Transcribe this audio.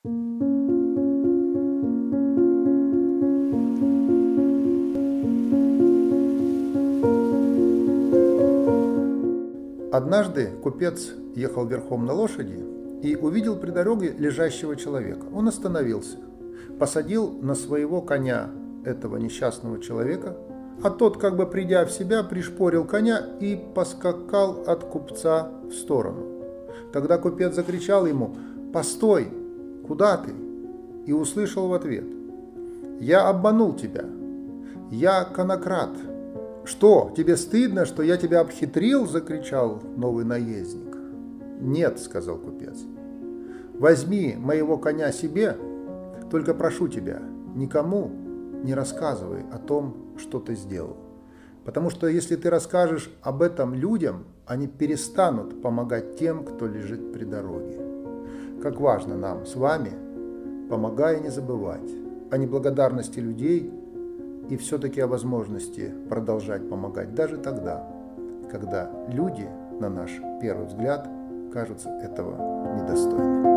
Однажды купец ехал верхом на лошади и увидел при дороге лежащего человека. Он остановился, посадил на своего коня этого несчастного человека, а тот, как бы придя в себя, пришпорил коня и поскакал от купца в сторону. Тогда купец закричал ему: «Постой! Куда ты?» И услышал в ответ: «Я обманул тебя. Я конократ». «Что, тебе стыдно, что я тебя обхитрил?» – закричал новый наездник. «Нет», – сказал купец. «Возьми моего коня себе, только прошу тебя, никому не рассказывай о том, что ты сделал. Потому что если ты расскажешь об этом людям, они перестанут помогать тем, кто лежит при дороге». Как важно нам с вами, помогая, не забывать о неблагодарности людей и все-таки о возможности продолжать помогать даже тогда, когда люди, на наш первый взгляд, кажутся этого недостойны.